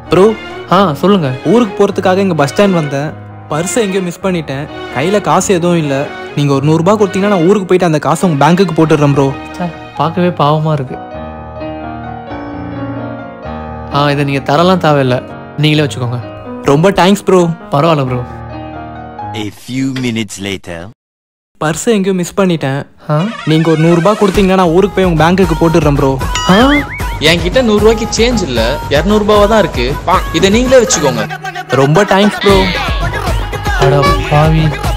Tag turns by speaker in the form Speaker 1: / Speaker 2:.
Speaker 1: Bro
Speaker 2: சொல்லுங்க.
Speaker 1: ஊருக்கு போகிறதுக்காக இங்கே பஸ் ஸ்டாண்ட் வந்தேன். பர்ஸை எங்கேயோ மிஸ் பண்ணிட்டேன். கையில் காசு எதுவும் இல்லை. நீங்கள் ஒரு 100 ரூபா கொடுத்தீங்கன்னா நான் ஊருக்கு போயிட்டு அந்த காசை உங்கள் பேங்க்குக்கு போட்டுடுறேன் ப்ரோ.
Speaker 2: பார்க்கவே பாவமாக இருக்கு. இதை நீங்கள் தரலாம் தேவையில்லை, நீங்களே வச்சுக்கோங்க.
Speaker 1: ரொம்ப தேங்க்ஸ் ப்ரோ.
Speaker 2: பரவாயில்ல bro.
Speaker 3: A few minutes later.
Speaker 1: பர்ஸை எங்கேயோ மிஸ் பண்ணிட்டேன். நீங்கள் ஒரு 100 ரூபா கொடுத்தீங்கன்னா நான் ஊருக்கு போய் உங்கள் பேங்க்குக்கு போட்டுடுறேன் ப்ரோ.
Speaker 4: என்கிட்ட 100 ரூபாய்க்கு சேஞ்ச் இல்ல, 200 ரூபாவா தான் இருக்கு. இதை நீங்களே வச்சுக்கோங்க.
Speaker 1: ரொம்ப தேங்க்ஸ் ப்ரோ.
Speaker 2: அட பாவி.